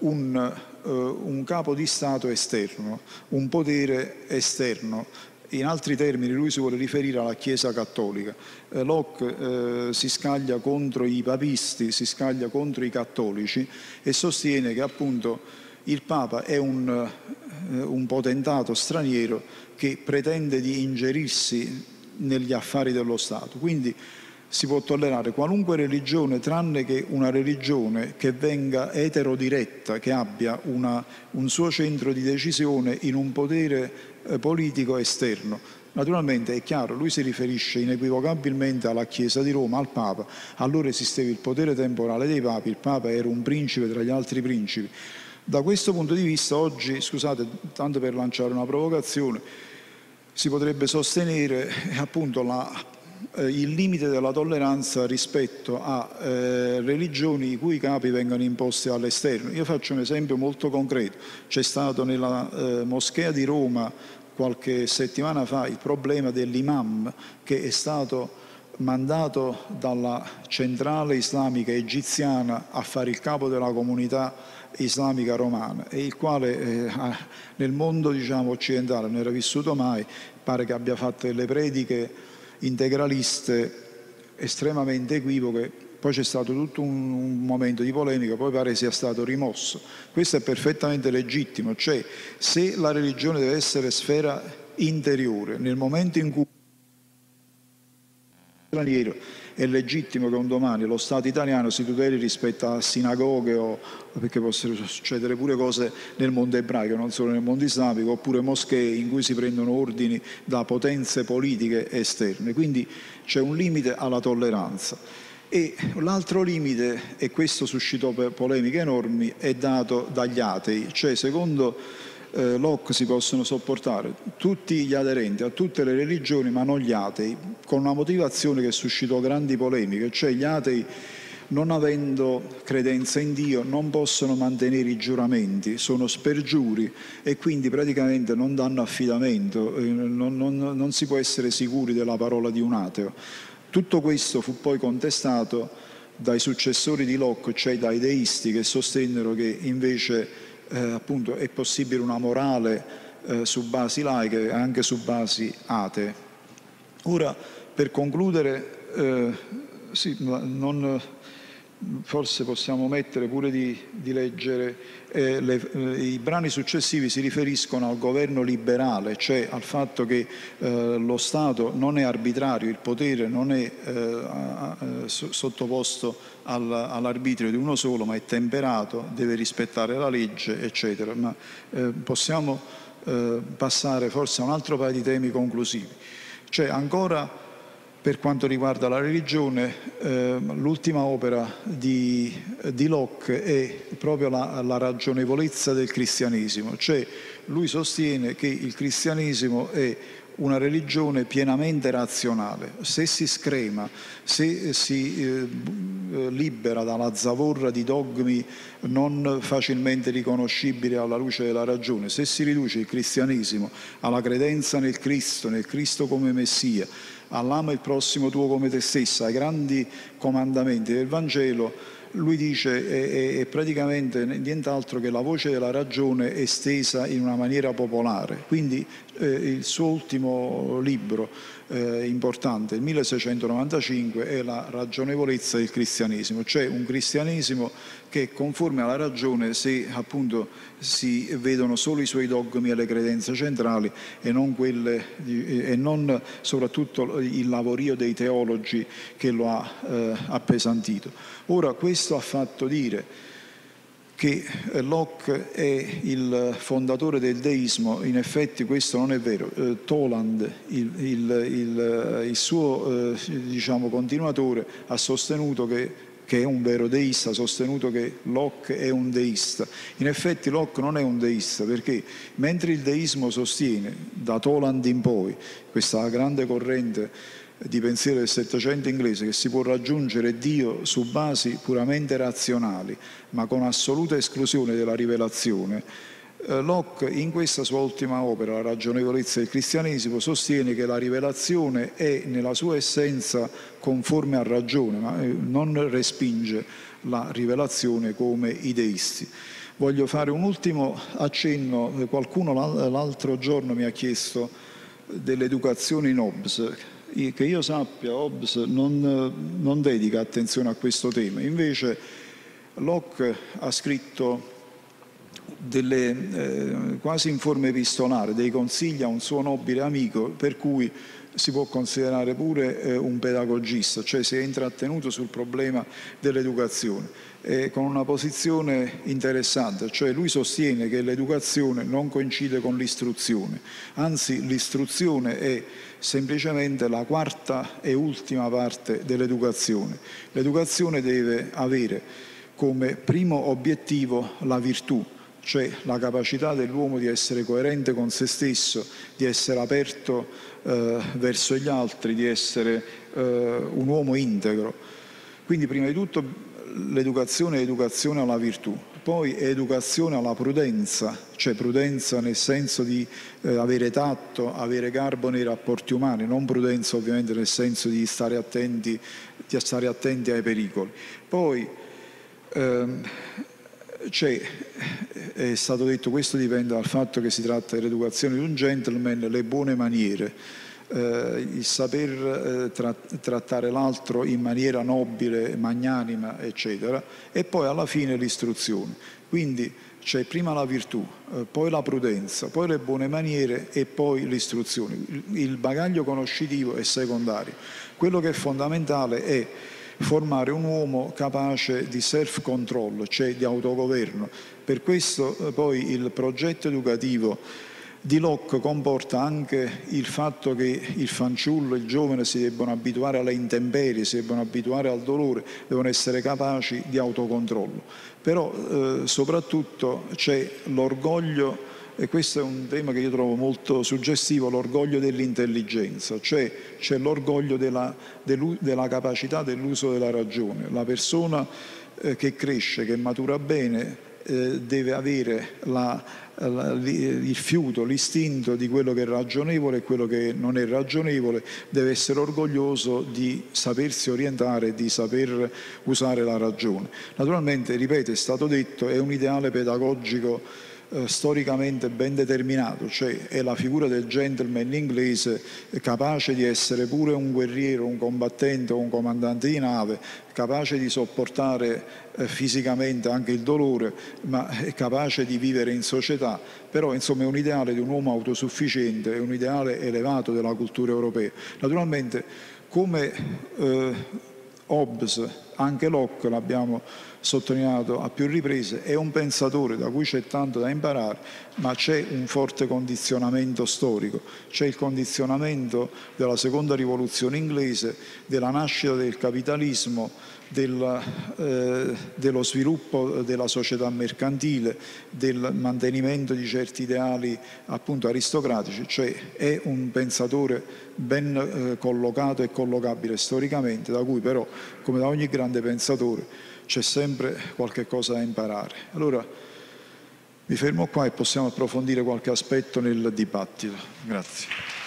un capo di Stato esterno, un potere esterno. In altri termini lui si vuole riferire alla Chiesa cattolica. Locke si scaglia contro i papisti, si scaglia contro i cattolici e sostiene che appunto il Papa è un potentato straniero che pretende di ingerirsi negli affari dello Stato. Quindi si può tollerare qualunque religione tranne che una religione che venga eterodiretta, che abbia un suo centro di decisione in un potere politico esterno. Naturalmente è chiaro, lui si riferisce inequivocabilmente alla Chiesa di Roma, al Papa. Allora esisteva il potere temporale dei papi, il Papa era un principe tra gli altri principi. Da questo punto di vista oggi, scusate, tanto per lanciare una provocazione, si potrebbe sostenere appunto il limite della tolleranza rispetto a religioni i cui capi vengono imposti all'esterno. Io faccio un esempio molto concreto. C'è stato nella moschea di Roma qualche settimana fa il problema dell'imam che è stato mandato dalla centrale islamica egiziana a fare il capo della comunità islamica romana e il quale nel mondo occidentale non era vissuto mai, pare che abbia fatto delle prediche integraliste estremamente equivoche, poi c'è stato tutto un momento di polemica, poi pare sia stato rimosso. Questo è perfettamente legittimo, cioè se la religione deve essere sfera interiore, nel momento in cui straniero è legittimo che un domani lo Stato italiano si tuteli rispetto a sinagoghe o perché possono succedere pure cose nel mondo ebraico, non solo nel mondo islamico, oppure moschee in cui si prendono ordini da potenze politiche esterne. Quindi c'è un limite alla tolleranza. E l'altro limite, e questo suscitò polemiche enormi, è dato dagli atei, cioè secondo Locke si possono sopportare tutti gli aderenti a tutte le religioni ma non gli atei, con una motivazione che suscitò grandi polemiche, cioè gli atei non avendo credenza in Dio non possono mantenere i giuramenti, sono spergiuri e quindi praticamente non danno affidamento, non si può essere sicuri della parola di un ateo. Tutto questo fu poi contestato dai successori di Locke, cioè dai deisti che sostennero che invece appunto è possibile una morale su basi laiche e anche su basi atee. Ora, per concludere, forse possiamo mettere pure di leggere, i brani successivi si riferiscono al governo liberale, cioè al fatto che lo Stato non è arbitrario, il potere non è sottoposto all'arbitrio di uno solo, ma è temperato, deve rispettare la legge, eccetera. Ma possiamo passare forse a un altro paio di temi conclusivi. Cioè, ancora per quanto riguarda la religione, l'ultima opera di Locke è proprio la ragionevolezza del cristianesimo, cioè lui sostiene che il cristianesimo è una religione pienamente razionale. Se si screma, se si libera dalla zavorra di dogmi non facilmente riconoscibili alla luce della ragione, se si riduce il cristianesimo alla credenza nel Cristo come Messia, all'ama il prossimo tuo come te stessa, ai grandi comandamenti del Vangelo, lui dice è praticamente nient'altro che la voce della ragione estesa in una maniera popolare. Quindi il suo ultimo libro importante, il 1695, è la ragionevolezza del cristianesimo, cioè un cristianesimo che è conforme alla ragione se appunto si vedono solo i suoi dogmi e le credenze centrali e non soprattutto il lavorio dei teologi che lo ha appesantito. Ora, questo ha fatto dire che Locke è il fondatore del deismo. In effetti questo non è vero. Toland, il suo diciamo, continuatore, ha sostenuto che è un vero deista, ha sostenuto che Locke è un deista. In effetti Locke non è un deista, perché mentre il deismo sostiene, da Toland in poi, questa grande corrente di pensiero del Settecento inglese, che si può raggiungere Dio su basi puramente razionali, ma con assoluta esclusione della rivelazione, Locke in questa sua ultima opera, La ragionevolezza del cristianesimo, sostiene che la rivelazione è nella sua essenza conforme a ragione, ma non respinge la rivelazione come i deisti. Voglio fare un ultimo accenno. Qualcuno l'altro giorno mi ha chiesto dell'educazione in Hobbes. Che io sappia, Hobbes non dedica attenzione a questo tema. Invece Locke ha scritto quasi in forma epistolare dei consigli a un suo nobile amico, per cui si può considerare pure un pedagogista, cioè si è intrattenuto sul problema dell'educazione, con una posizione interessante, cioè lui sostiene che l'educazione non coincide con l'istruzione, anzi l'istruzione è semplicemente la quarta e ultima parte dell'educazione. L'educazione deve avere come primo obiettivo la virtù, cioè la capacità dell'uomo di essere coerente con se stesso, di essere aperto verso gli altri, di essere un uomo integro. Quindi prima di tutto l'educazione è educazione alla virtù, poi è educazione alla prudenza, cioè prudenza nel senso di avere tatto, avere garbo nei rapporti umani, non prudenza ovviamente nel senso di stare attenti ai pericoli. Poi è stato detto, questo dipende dal fatto che si tratta dell'educazione di un gentleman, le buone maniere, il saper trattare l'altro in maniera nobile, magnanima, eccetera, e poi alla fine l'istruzione. Quindi c'è prima la virtù, poi la prudenza, poi le buone maniere e poi l'istruzione. Il bagaglio conoscitivo è secondario. Quello che è fondamentale è formare un uomo capace di self-control, cioè di autogoverno. Per questo poi il progetto educativo di Locke comporta anche il fatto che il fanciullo, il giovane si debbano abituare alle intemperie, si debbano abituare al dolore, devono essere capaci di autocontrollo. Però soprattutto c'è l'orgoglio, e questo è un tema che io trovo molto suggestivo, l'orgoglio dell'intelligenza, cioè c'è l'orgoglio della capacità dell'uso della ragione. La persona che cresce, che matura bene, deve avere il fiuto, l'istinto di quello che è ragionevole e quello che non è ragionevole, deve essere orgoglioso di sapersi orientare, di saper usare la ragione. Naturalmente, ripeto, è stato detto, è un ideale pedagogico storicamente ben determinato, cioè è la figura del gentleman inglese capace di essere pure un guerriero, un combattente o un comandante di nave, capace di sopportare fisicamente anche il dolore, ma è capace di vivere in società. Però insomma è un ideale di un uomo autosufficiente, è un ideale elevato della cultura europea. Naturalmente come Hobbes, anche Locke, l'abbiamo sottolineato a più riprese, è un pensatore da cui c'è tanto da imparare, ma c'è un forte condizionamento storico, c'è il condizionamento della seconda rivoluzione inglese, della nascita del capitalismo, dello sviluppo della società mercantile, del mantenimento di certi ideali appunto aristocratici, cioè è un pensatore ben collocato e collocabile storicamente, da cui però, come da ogni grande pensatore, c'è sempre qualche cosa da imparare. Allora mi fermo qua e possiamo approfondire qualche aspetto nel dibattito. Grazie.